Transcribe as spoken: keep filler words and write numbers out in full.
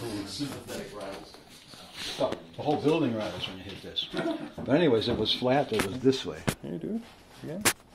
Sympathetic rattles. Oh, the whole building rattles when you hit this. But anyways, it was flat, it was this way. Can you do it again?